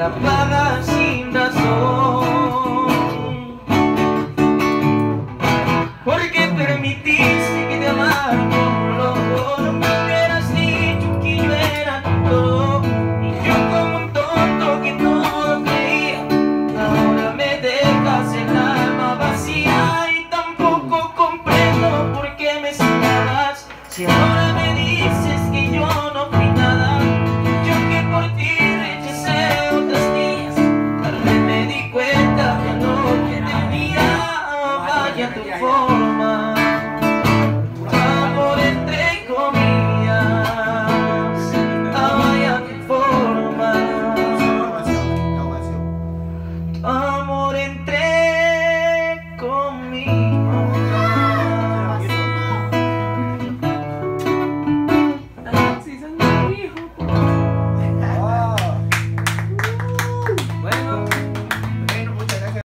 apagas sin razón. Porque permitiste que te amara como loco. No me hubieras dicho que yo era tu todo, y yo como un tonto que todo creía. Ahora me dejas el alma vacía y tampoco comprendo por qué me señalas. Si ahora